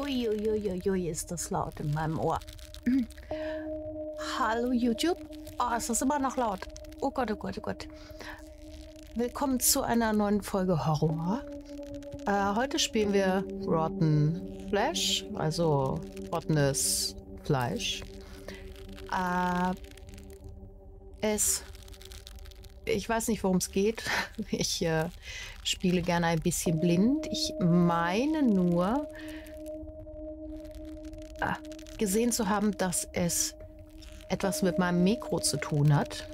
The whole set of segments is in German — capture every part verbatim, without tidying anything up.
Uiuiuiui, ist das laut in meinem Ohr. Hallo YouTube. Oh, ist das immer noch laut. Oh Gott, oh Gott, oh Gott. Willkommen zu einer neuen Folge Horror. Äh, heute spielen wir Rotten Flesh, also rottenes Fleisch. Äh, es... Ich weiß nicht, worum es geht. Ich äh, spiele gerne ein bisschen blind. Ich meine nur, äh, gesehen zu haben, dass es etwas mit meinem Mikro zu tun hat.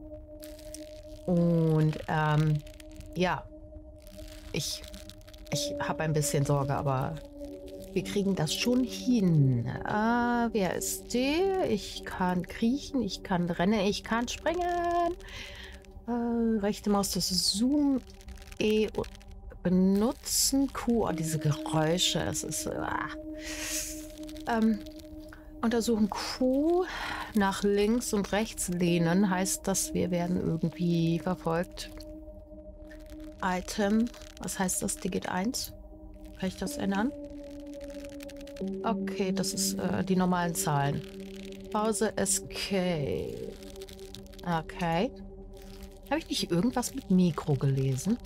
Und ähm, ja, ich, ich habe ein bisschen Sorge, aber wir kriegen das schon hin. Äh, wer ist der? Ich kann kriechen, ich kann rennen, ich kann springen. Äh, rechte Maus, das ist Zoom, E benutzen, Q, oh, diese Geräusche, es ist, ah. ähm, untersuchen Q, nach links und rechts lehnen, heißt das, wir werden irgendwie verfolgt. Item, was heißt das, Digit eins? Kann ich das ändern? Okay, das ist äh, die normalen Zahlen. Pause, Escape. Okay. Habe ich nicht irgendwas mit Mikro gelesen?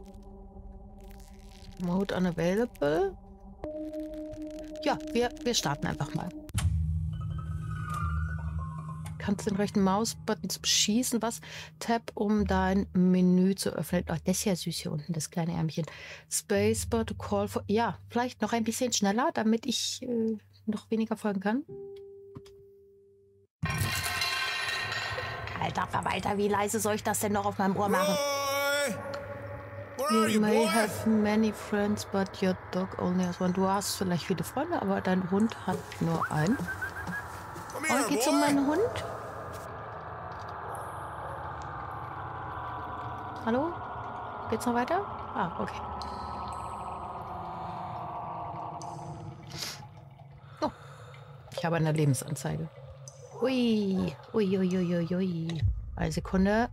Mode unavailable. Ja, wir, wir starten einfach mal. Kannst den rechten Mausbutton zum Schießen, was? Tab, um dein Menü zu öffnen. Oh, das ist ja süß hier unten, das kleine Ärmchen. Spacebar to call for... Ja, vielleicht noch ein bisschen schneller, damit ich äh, noch weniger folgen kann. Alter Verwalter, wie leise soll ich das denn noch auf meinem Ohr machen? You may have many friends, but your dog only has one. Du hast vielleicht viele Freunde, aber dein Hund hat nur einen. Oh, geht's um meinen Hund? Hallo? Geht's noch weiter? Ah, okay. Oh, ich habe eine Lebensanzeige. Ui, ui, ui, ui, ui, ui. Eine Sekunde.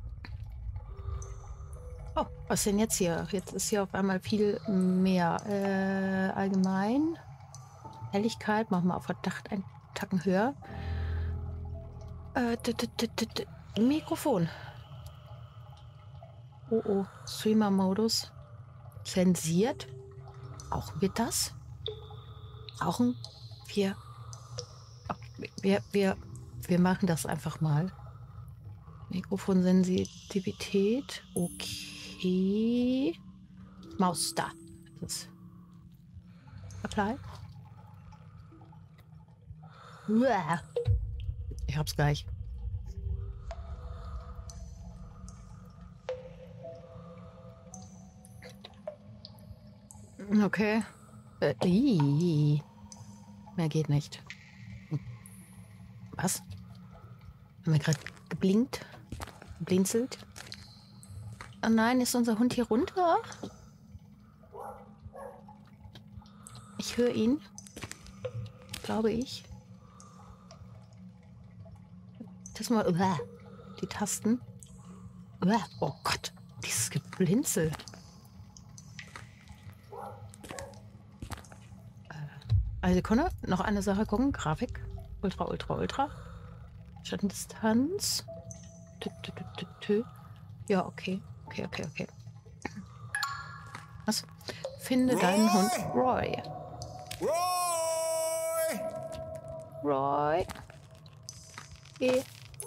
Oh, was ist denn jetzt hier? Jetzt ist hier auf einmal viel mehr. Äh, allgemein. Helligkeit, machen wir auf Verdacht einen Tacken höher. Äh, d -d -d -d -d Mikrofon. Oh, oh. Streamer-Modus. Zensiert. Brauchen wir das? Brauchen wir... Okay, wir, wir... Wir machen das einfach mal. Mikrofonsensitivität. Okay. Maus da. Das Apply. Ich hab's gleich. Okay. Äh, ii. Mehr geht nicht. Was? Haben wir gerade geblinkt? Geblinzelt? Oh nein, ist unser Hund hier runter? Ich höre ihn. Glaube ich. Das mal. Uh, die Tasten. Uh, oh Gott. Dieses Geblinzel. Äh, eine Sekunde. Noch eine Sache gucken. Grafik. Ultra, ultra, ultra. Schattendistanz. Tü, tü, tü, tü, tü. Ja, okay. Okay, okay, okay. Was? Finde Roy! Deinen Hund Roy. Roy! Roy. E.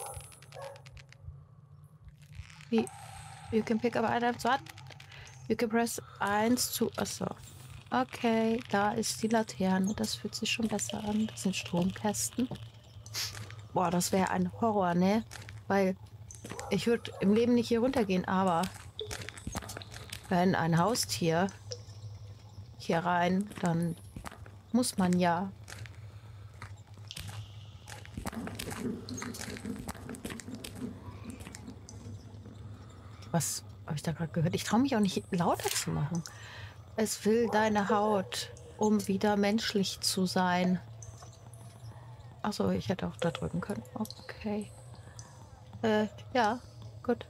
Wie? You can pick up items. What? You can press eins zu... Achso. Okay, da ist die Laterne. Das fühlt sich schon besser an. Das sind Stromkästen. Boah, das wäre ein Horror, ne? Weil ich würde im Leben nicht hier runtergehen, aber wenn ein Haustier hier rein, dann muss man ja. Was habe ich da gerade gehört? Ich traue mich auch nicht lauter zu machen. Es will deine Haut, um wieder menschlich zu sein. Achso, ich hätte auch da drücken können. Okay. Äh, ja, gut.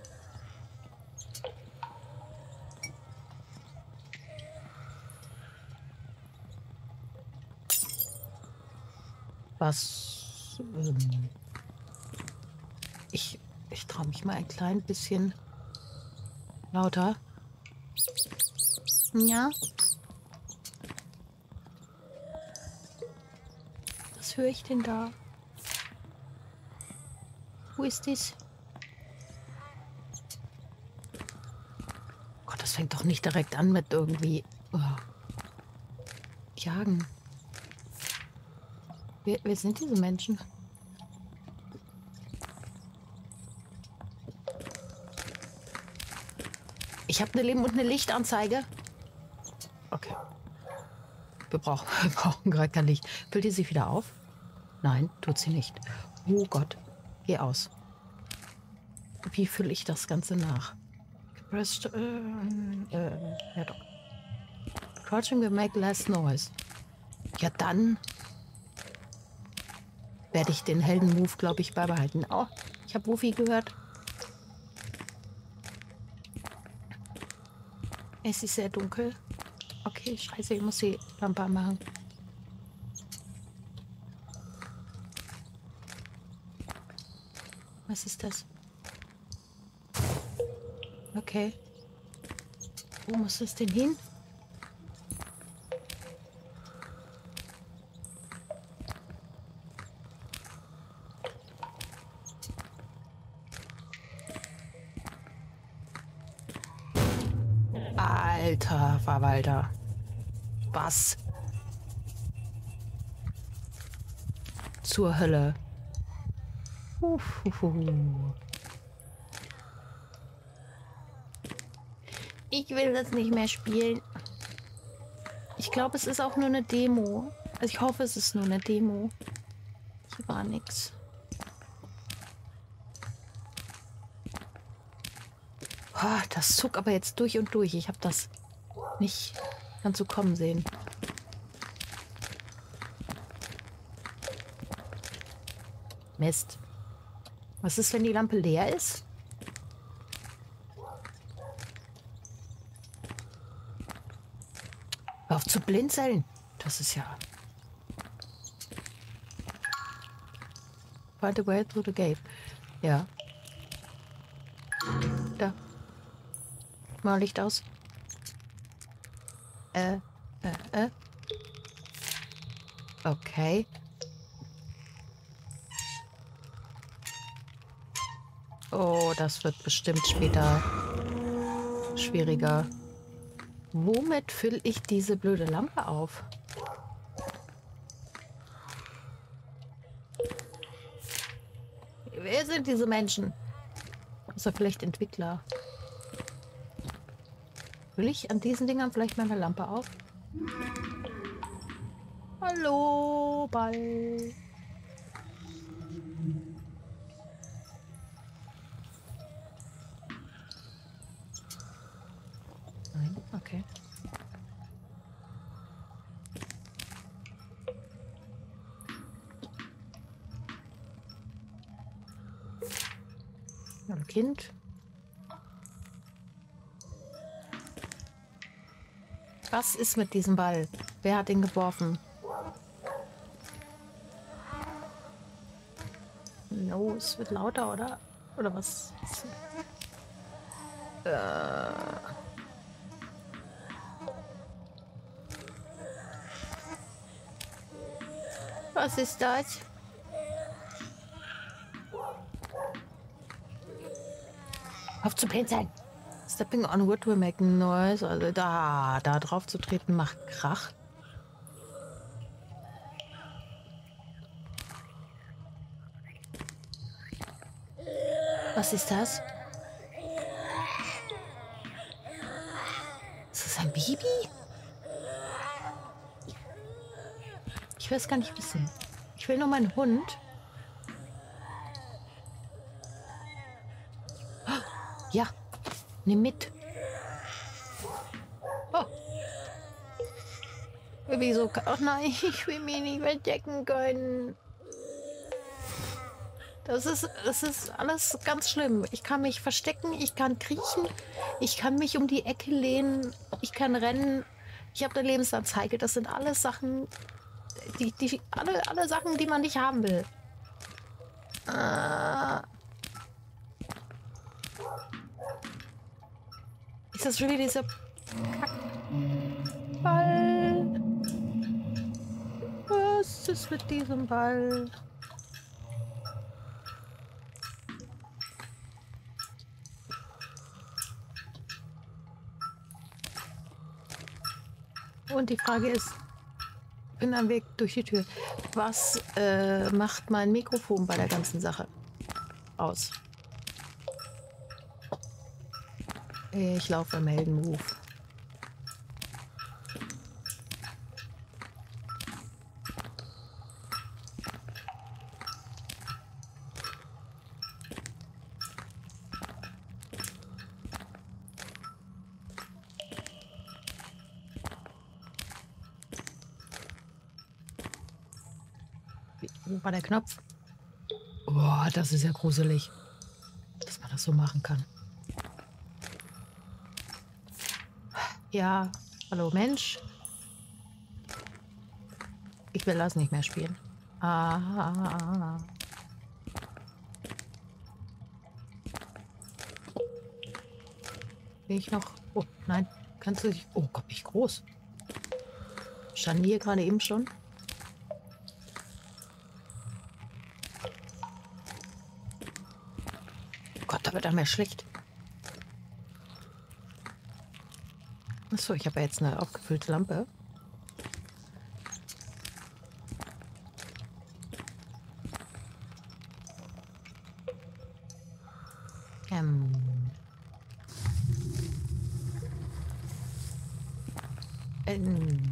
Was... Ähm, ich ich traue mich mal ein klein bisschen lauter. Ja. Was höre ich denn da? Wo ist das? Gott, das fängt doch nicht direkt an mit irgendwie... Oh. Jagen. Wer, wer sind diese Menschen? Ich habe eine Leben- und eine Lichtanzeige. Okay. Wir brauchen, wir brauchen gerade kein Licht. Füllt die sich wieder auf? Nein, tut sie nicht. Oh Gott. Geh aus. Wie fülle ich das Ganze nach? Press, äh, äh, ja doch. Crouching will make less noise. Ja, dann werde ich den Helden-Move, glaube ich, beibehalten. Oh, ich habe Wuffy gehört. Es ist sehr dunkel. Okay, scheiße, ich muss die Lampe anmachen. Was ist das? Okay. Wo muss das denn hin? Alter Verwalter. Was? Zur Hölle. Uhuhu. Ich will das nicht mehr spielen. Ich glaube, es ist auch nur eine Demo. Also ich hoffe, es ist nur eine Demo. Hier war nichts. Oh, das zuckt aber jetzt durch und durch. Ich habe das nicht ganz so kommen sehen. Mist. Was ist, wenn die Lampe leer ist? Hör auf zu blinzeln. Das ist ja... Find a way through the gate. Ja. Da. Mal Licht aus. Äh, äh, äh. Okay. Oh, das wird bestimmt später schwieriger. Womit fülle ich diese blöde Lampe auf? Wer sind diese Menschen? Ist er vielleicht Entwickler? Will ich an diesen Dingern vielleicht meine Lampe auf? Hallo, Ball. Nein, okay. Ein Kind. Was ist mit diesem Ball? Wer hat ihn geworfen? No, es wird lauter, oder? Oder was? Äh. Was ist das? Auf zu blinzeln! Stepping on wood will make noise. Also da, da drauf zu treten macht Krach. Was ist das? Ist das ein Baby? Ich will es gar nicht wissen. Ich will nur meinen Hund. Ja, nimm mit. Oh. Wieso? Ach nein, ich will mich nicht verstecken können. Das ist, das ist alles ganz schlimm. Ich kann mich verstecken, ich kann kriechen, ich kann mich um die Ecke lehnen, ich kann rennen. Ich habe eine Lebensanzeige. Das sind alles Sachen, die, die, alle, alle Sachen, die man nicht haben will. Äh, ist das schon wieder dieser Ball? Was ist mit diesem Ball? Und die Frage ist, ich bin am Weg durch die Tür. Was äh, macht mein Mikrofon bei der ganzen Sache aus? Ich laufe im Heldenmove. Wo war der Knopf? Oh, das ist ja gruselig, dass man das so machen kann. Ja, hallo Mensch. Ich will das nicht mehr spielen. Ah. Bin ich noch? Oh, nein. Kannst du dich... Oh Gott, bin ich groß. Standen hier gerade eben schon? Gott, da wird er mir schlecht. Achso, ich habe ja jetzt eine aufgefüllte Lampe. Ähm. Ähm.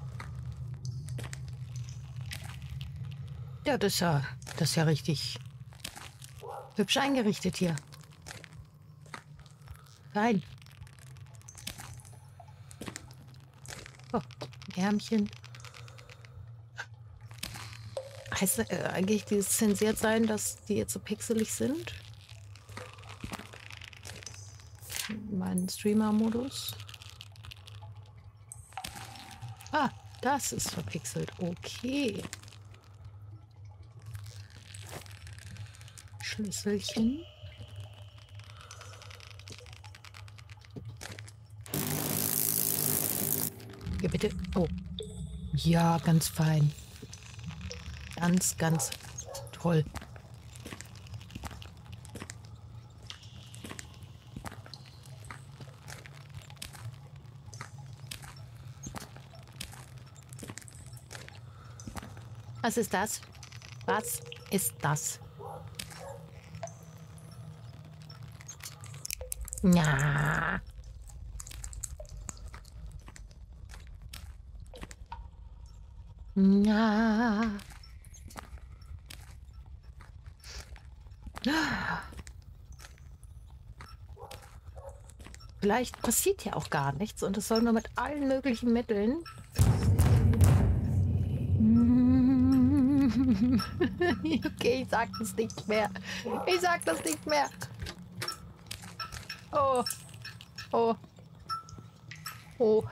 Ja, das ist ja, das ist ja richtig hübsch eingerichtet hier. Nein. Oh, Ärmchen. Heißt äh, eigentlich dieses zensiert sein, dass die jetzt so pixelig sind? Mein Streamer-Modus. Ah, das ist verpixelt. Okay. Schlüsselchen. Ja, bitte. Oh. Ja, ganz fein. Ganz, ganz toll. Was ist das? Was ist das? Ja. Ja. Vielleicht passiert ja auch gar nichts und es soll nur mit allen möglichen Mitteln. Okay, ich sag das nicht mehr. Ich sag das nicht mehr. Oh. Oh. Oh.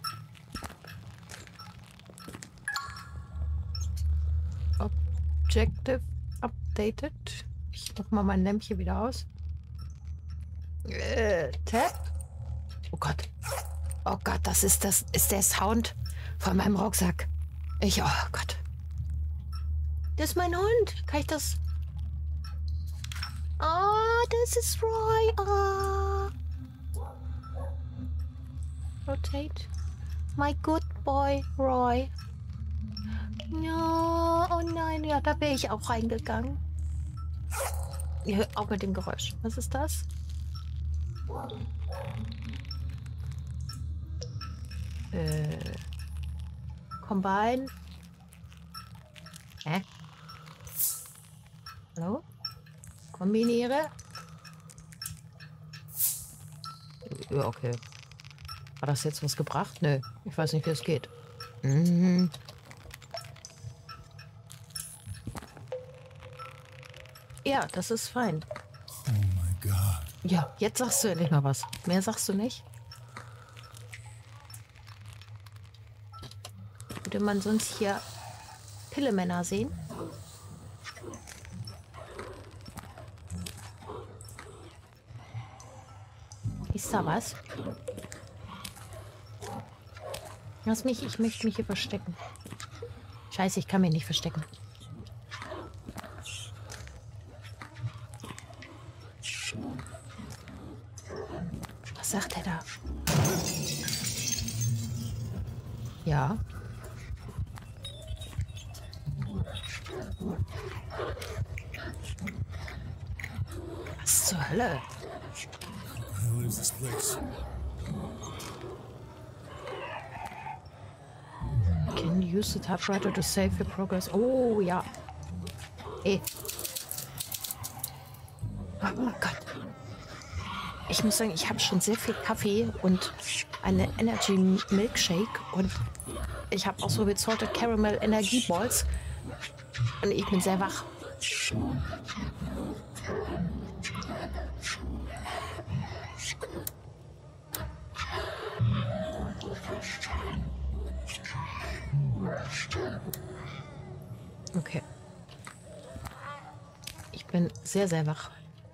Objective updated. Ich mach mal mein Lämpchen wieder aus. Äh, Tab. Oh Gott. Oh Gott, das ist das ist der Sound von meinem Rucksack. Ich, oh Gott. Das ist mein Hund. Kann ich das? Oh, das ist Roy. Oh. Rotate. My good boy, Roy. Ja, oh nein, ja, da wäre ich auch reingegangen. Ja, auch mit dem Geräusch. Was ist das? Äh. Combine. Hä? Hallo? Kombiniere. Ja, okay. Hat das jetzt was gebracht? Nö. Ich weiß nicht, wie es geht. Mhm. Ja, das ist fein. Oh my God. Ja, jetzt sagst du endlich mal was. Mehr sagst du nicht? Würde man sonst hier Pillemänner sehen? Ist da was? Lass mich, ich möchte mich hier verstecken. Scheiße, ich kann mich nicht verstecken. Was sagt er da? Ja. Was zur Hölle? Where is this place? Can you use the typewriter to save your progress? Oh, ja. Ey. Oh Gott. Ich muss sagen, ich habe schon sehr viel Kaffee und eine Energy Milkshake und ich habe auch so mit Salted Caramel Energieballs und ich bin sehr wach. Okay. Ich bin sehr, sehr wach.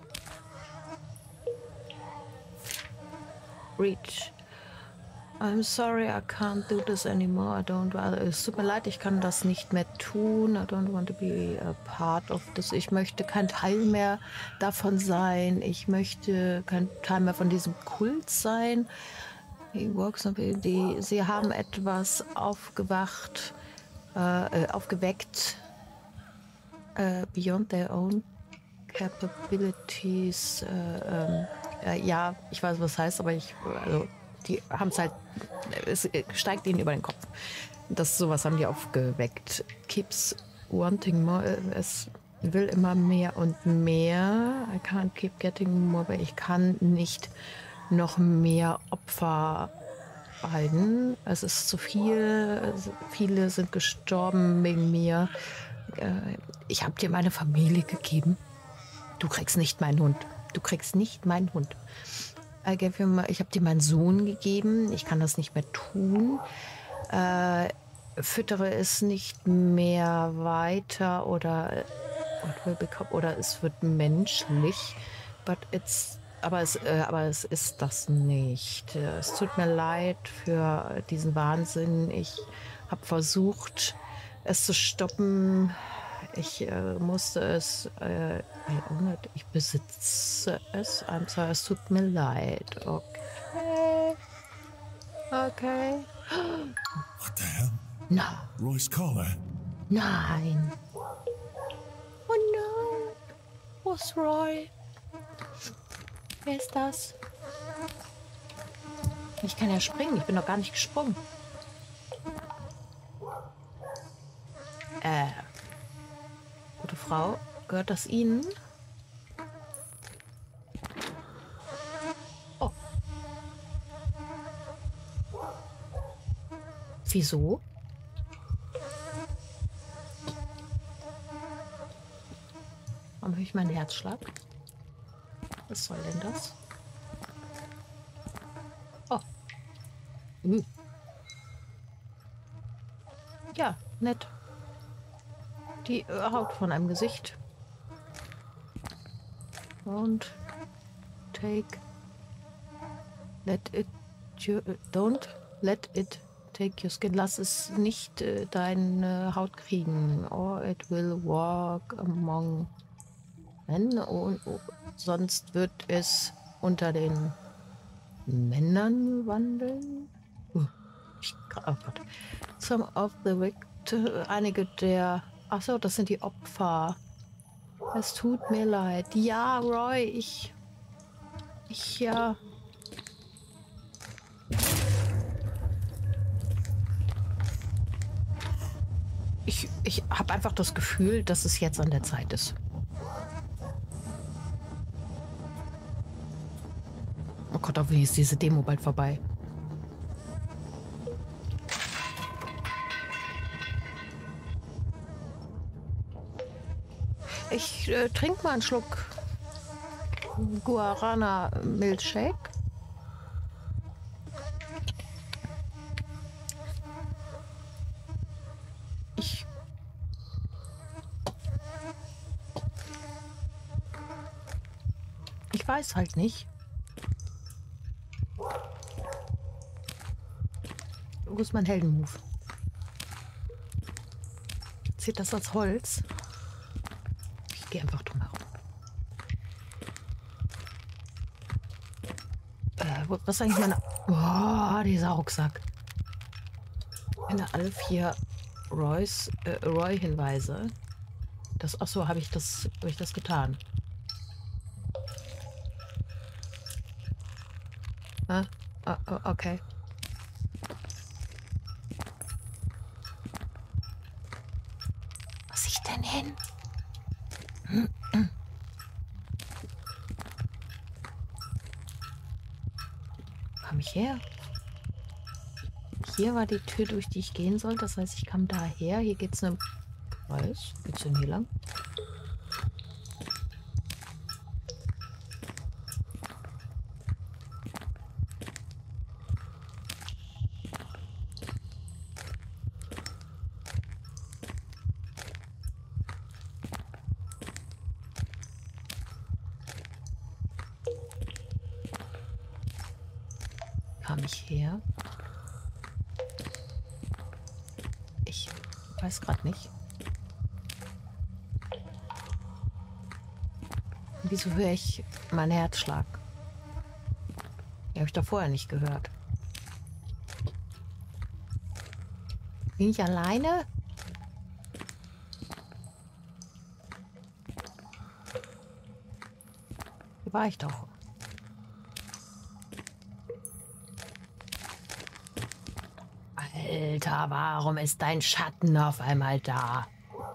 Reach. I'm sorry, I can't do this anymore. I don't. Es tut mir leid, ich kann das nicht mehr tun. I don't want to be a part of this. Ich möchte kein Teil mehr davon sein. Ich möchte kein Teil mehr von diesem Kult sein. He works on die, sie haben etwas aufgewacht, äh, aufgeweckt. Uh, beyond their own capabilities. Uh, ähm, äh, ja, ich weiß, was das heißt, aber ich, also, die haben es halt, es steigt ihnen über den Kopf. Das sowas haben die aufgeweckt. Keeps wanting more. Es will immer mehr und mehr. I can't keep getting more. Aber ich kann nicht noch mehr Opfer halten. Es ist zu viel. Viele sind gestorben wegen mir. Ich habe dir meine Familie gegeben. Du kriegst nicht meinen Hund. Du kriegst nicht meinen Hund. Ich habe dir meinen Sohn gegeben. Ich kann das nicht mehr tun. Äh, füttere es nicht mehr weiter oder oder es wird menschlich. But it's, aber, es, äh, aber es ist das nicht. Es tut mir leid für diesen Wahnsinn. Ich habe versucht, es zu stoppen. Ich äh, musste es, äh, ich besitze es. I'm sorry, es tut mir leid. Okay. Okay. What the hell? Na. Roy's collar. Nein. Oh nein. Wo ist Roy? Wer ist das? Ich kann ja springen. Ich bin noch gar nicht gesprungen. Äh. Gute Frau, gehört das Ihnen? Oh. Wieso? Warum höre ich meinen Herzschlag? Was soll denn das? Oh. Hm. Ja, nett. Die Haut von einem Gesicht. Don't take let it you, don't let it take your skin. Lass es nicht äh, deine Haut kriegen. Or it will walk among men. Und, oh, sonst wird es unter den Männern wandeln. Uh, ich, oh Gott. Some of the victims, einige der Ach so, das sind die Opfer. Es tut mir leid. Ja, Roy, ich... Ich, ja... Ich, ich habe einfach das Gefühl, dass es jetzt an der Zeit ist. Oh Gott, hoffentlich ist diese Demo bald vorbei. Ich äh, trinke mal einen Schluck Guarana Milkshake. Ich weiß halt nicht. Wo ist mein Heldenmove? Zählt das als Holz? Ich gehe einfach drum herum. Äh, wo- was ist eigentlich meine... Boah, dieser Rucksack. Meine alle vier Roys, äh, Roy-Hinweise. Das, ach so, habe ich das, habe ich das getan? Ah, ah, ah, okay. Was ich denn hin? Kam ich her? Hier war die Tür, durch die ich gehen soll. Das heißt, ich kam daher. Hier geht's eine... Was? Geht's denn hier lang? Kam ich her? Ich weiß gerade nicht. Wieso höre ich meinen Herzschlag? Den habe ich da vorher nicht gehört. Bin ich alleine? Hier war ich doch. Alter, warum ist dein Schatten auf einmal da?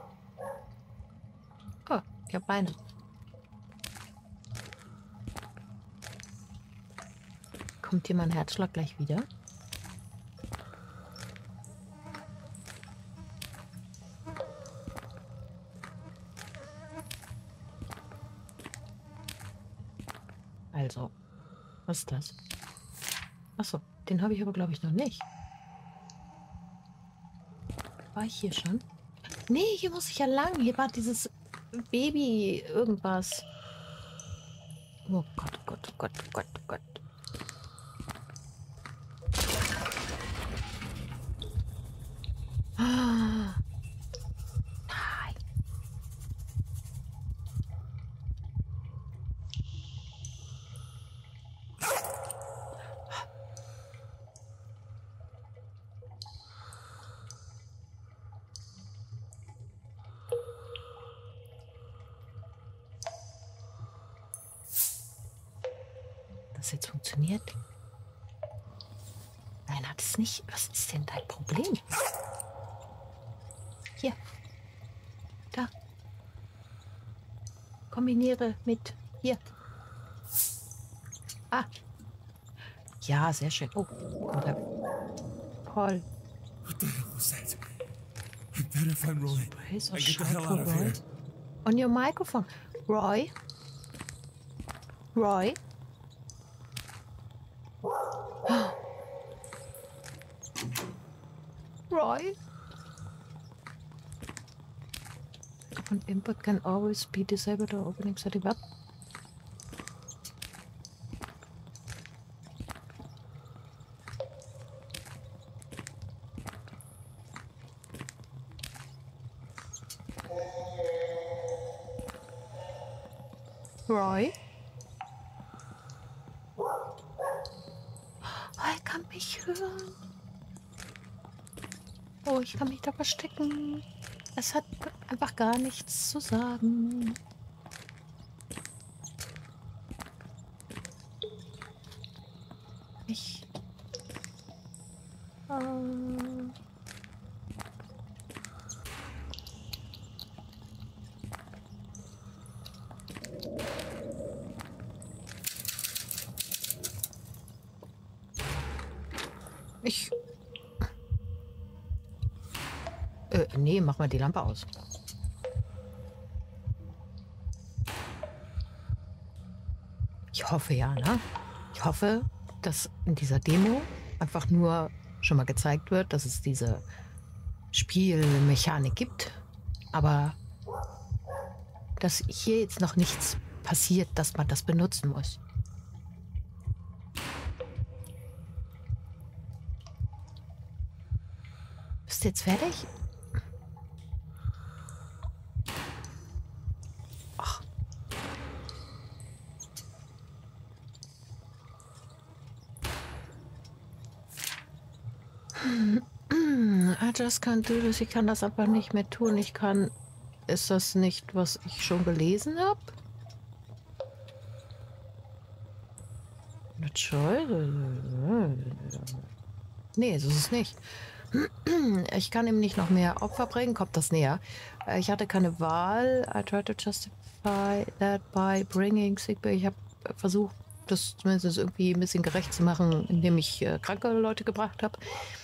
Oh, ich habe Beine. Kommt hier mein Herzschlag gleich wieder? Also, was ist das? Achso, den habe ich aber, glaube ich, noch nicht. War ich hier schon? Nee, hier muss ich ja lang. Hier war dieses Baby irgendwas. Oh Gott, oh Gott, oh Gott, oh Gott, oh Gott. Ah, nein. Das jetzt funktioniert? Nein, hat es nicht. Was ist denn dein Problem? Hier. Da. Kombiniere mit hier. Ah. Ja, sehr schön. Oh, kommt der Paul. What the hell was that? I better find Roy Praise or and get the shout hell for out of Roy? here. On your microphone. Roy? Roy? Roy? An input can always be disabled or opening setting up. Roy? Oh, er kann mich hören. Oh, ich kann mich da verstecken. Es hat einfach gar nichts zu sagen. Ich... Äh, ich... Äh, nee, mach mal die Lampe aus. Ich hoffe ja, ne? Ich hoffe, dass in dieser Demo einfach nur schon mal gezeigt wird, dass es diese Spielmechanik gibt. Aber dass hier jetzt noch nichts passiert, dass man das benutzen muss. Bist du jetzt fertig? Ach. I just can't do this. Ich kann das aber nicht mehr tun. Ich kann... Ist das nicht, was ich schon gelesen habe? Eine Choice? Nee, so ist es nicht. Ich kann ihm nicht noch mehr Opfer bringen. Kommt das näher? Ich hatte keine Wahl. I tried to justify that by bringing sick people. Ich habe versucht, das zumindest irgendwie ein bisschen gerecht zu machen, indem ich äh, kranke Leute gebracht habe.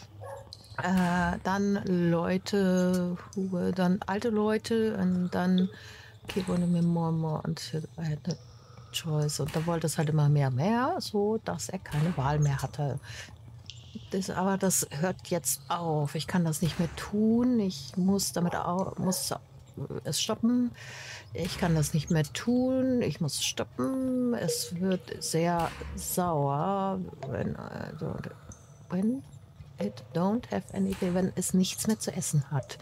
Äh, dann Leute, who, dann alte Leute und dann okay, wollte mir more and more until I had a choice. Und da wollte es halt immer mehr mehr, so dass er keine Wahl mehr hatte. Das, aber das hört jetzt auf. Ich kann das nicht mehr tun. Ich muss damit auch, muss es stoppen. Ich kann das nicht mehr tun. Ich muss stoppen. Es wird sehr sauer, wenn also wenn it don't have anything, wenn es nichts mehr zu essen hat.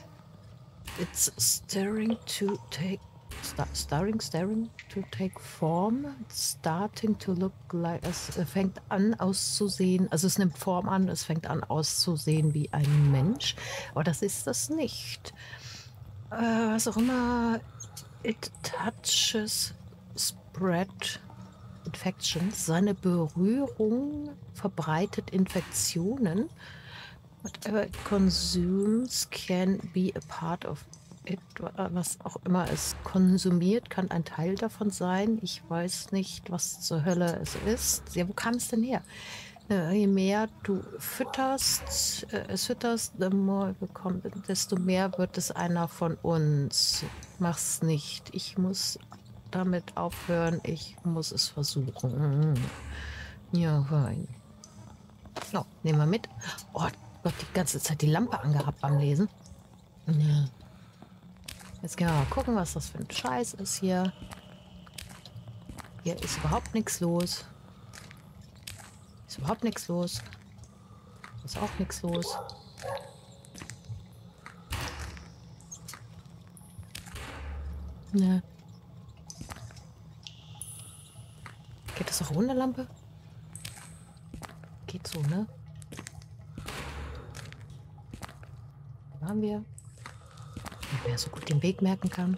It's starting to take star, starting starting to take form. It's starting to look like, es fängt an auszusehen, also es nimmt Form an, es fängt an auszusehen wie ein Mensch, aber das ist das nicht. Äh, was auch immer. It touches spread infections. Seine Berührung verbreitet Infektionen. Whatever it consumes can be a part of it. Was auch immer es konsumiert, kann ein Teil davon sein. Ich weiß nicht, was zur Hölle es ist. Ja, wo kam es denn her? Äh, je mehr du fütterst, äh, es fütterst, the more bekommt, desto mehr wird es einer von uns. Mach's nicht. Ich muss damit aufhören. Ich muss es versuchen. Ja, fein. So, nehmen wir mit. Oh Gott, die ganze Zeit die Lampe angehabt beim Lesen. Ja. Jetzt gehen wir mal gucken, was das für ein Scheiß ist hier. Hier ist überhaupt nichts los. Ist überhaupt nichts los. Ist auch nichts los. Ne. Geht das auch ohne Lampe? Geht so, ne? Da waren wir. Wer so gut den Weg merken kann.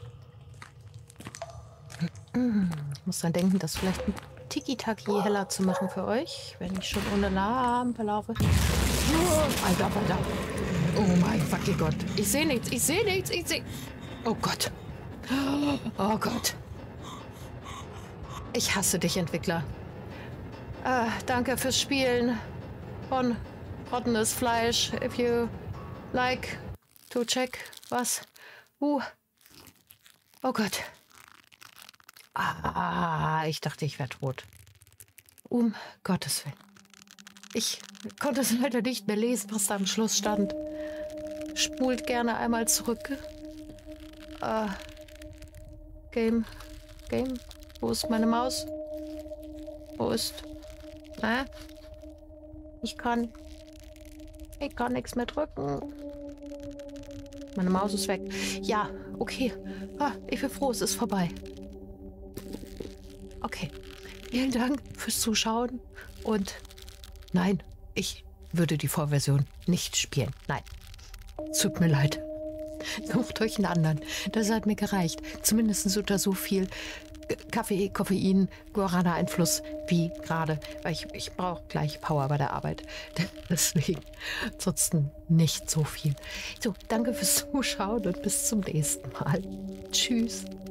Ich muss dann denken, das vielleicht ein Tiki-Taki heller zu machen für euch, wenn ich schon ohne Lampe laufe. Oh, Alter, Alter. Oh mein fucking Gott. Ich sehe nichts, ich sehe nichts, ich sehe... Oh Gott. Oh Gott. Ich hasse dich, Entwickler. Ah, danke fürs Spielen von rottenes Fleisch. If you like to check was. Uh. Oh Gott. Ah, ich dachte, ich wäre tot. Um Gottes Willen. Ich konnte es leider nicht mehr lesen, was da am Schluss stand. Spult gerne einmal zurück. Uh, Game. Game. Wo ist meine Maus? Wo ist... Äh? Ich kann... Ich kann nichts mehr drücken. Meine Maus ist weg. Ja, okay. Ah, ich bin froh, es ist vorbei. Okay. Vielen Dank fürs Zuschauen. Und nein, ich würde die Vorversion nicht spielen. Nein. Tut mir leid. Sucht euch einen anderen. Das hat mir gereicht. Zumindest unter so viel Kaffee, Koffein, Guarana-Einfluss wie gerade. Weil ich, ich brauche gleich Power bei der Arbeit. Deswegen ansonsten nicht so viel. So, danke fürs Zuschauen und bis zum nächsten Mal. Tschüss.